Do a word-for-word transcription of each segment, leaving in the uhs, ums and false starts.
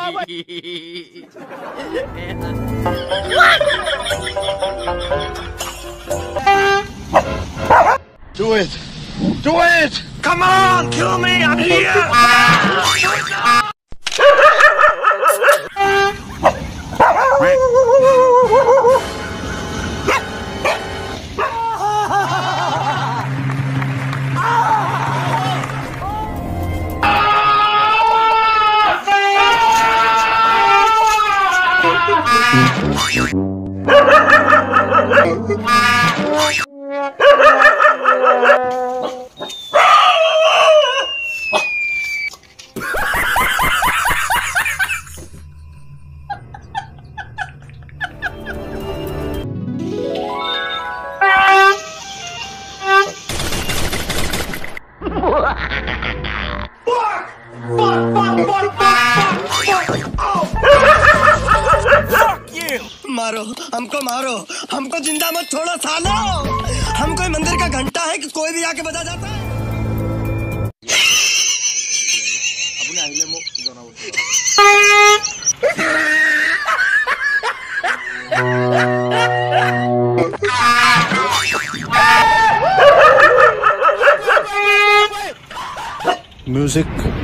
Do it! Do it! Come on, kill me! I'm here! मारो हमको मारो हमको जिंदा मत छोड़ो सालो हम कोई मंदिर का घंटा है कि कोई भी आके बजा जाता है। म्यूजिक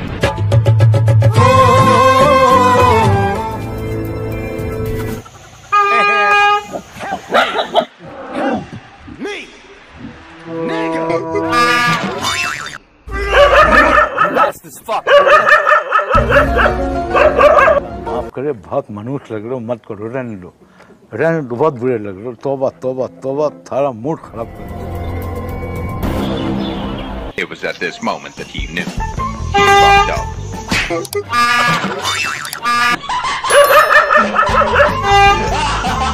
माफ करे, बहुत मनुष्य लग रहे हो, मत करो, रहने दो, रहने दो, बहुत बुरे लग रहे हो। तौबा तौबा तौबा, थारा मूड खराब कर दिया। It was at this moment that he knew. He fucked up. Ha ha ha ha!